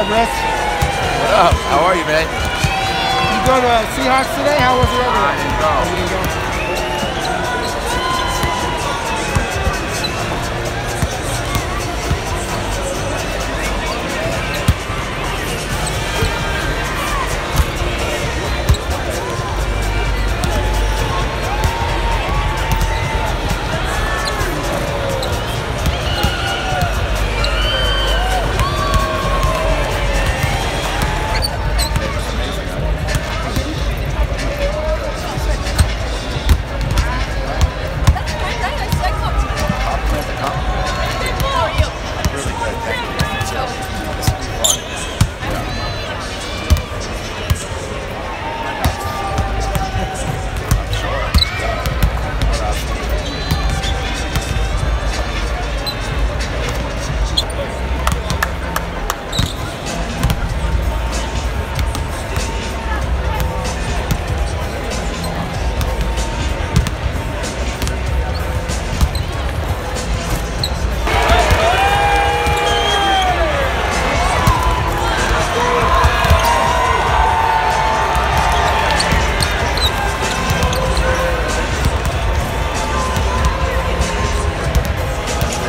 up, Rich? What up? How are you, man? You go to Seahawks today? How was it over there? I didn't go. You didn't go?